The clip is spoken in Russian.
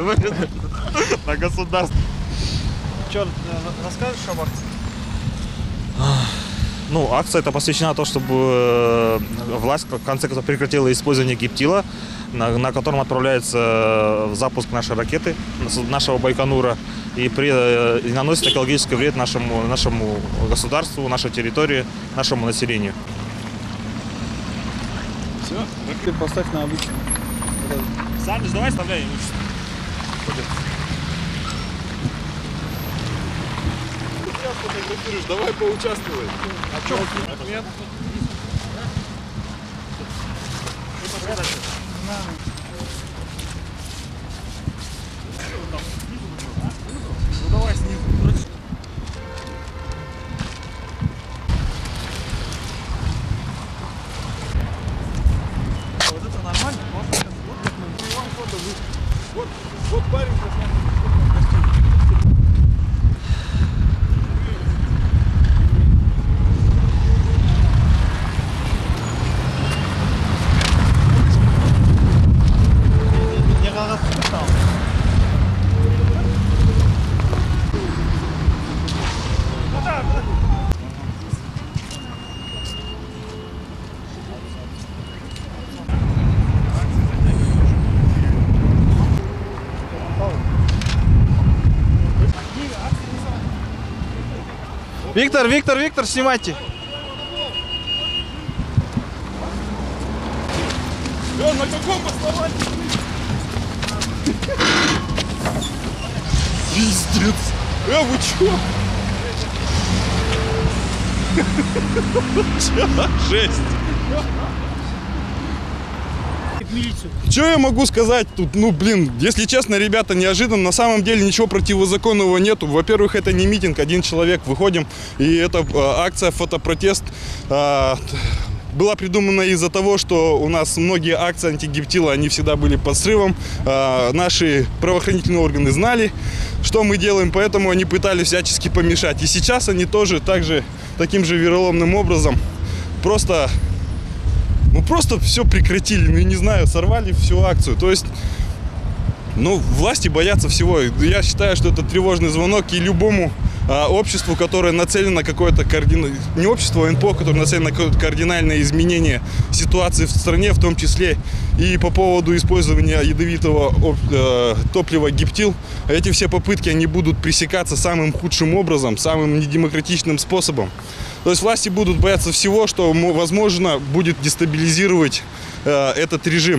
на государство. Что, расскажешь об акции? Ну, акция это посвящена тому, чтобы власть в конце концов прекратила использование гептила, на котором отправляется в запуск нашей ракеты, нашего Байконура, и наносит экологический вред нашему государству, нашей территории, нашему населению. Все? Ты поставь на обычный. Саныч, давай вставляй. Фотографируешь, давай поучаствуй. А что? Ответ. Ну давай снизу. Вот это нормально, можно вот как мы. Вот парень сейчас. Виктор, снимайте. На каком основании? Пиздец. Вы чё? Жесть. Что я могу сказать тут? Ну, блин, если честно, ребята, неожиданно. На самом деле ничего противозаконного нету. Во-первых, это не митинг, один человек, выходим. И это акция, фотопротест. Была придумана из-за того, что у нас многие акции антигептила, они всегда были под срывом. Наши правоохранительные органы знали, что мы делаем, поэтому они пытались всячески помешать. И сейчас они тоже таким же вероломным образом просто все прекратили, ну, не знаю, сорвали всю акцию. То есть, ну, власти боятся всего. Я считаю, что это тревожный звонок, и любому обществу, которое нацелено на какое-то не общество, а НПО, которое нацелено на какое-то кардинальное изменение ситуации в стране, в том числе и по поводу использования ядовитого топлива гептил, эти все попытки, они будут пресекаться самым худшим образом, самым недемократичным способом. То есть власти будут бояться всего, что, возможно, будет дестабилизировать этот режим.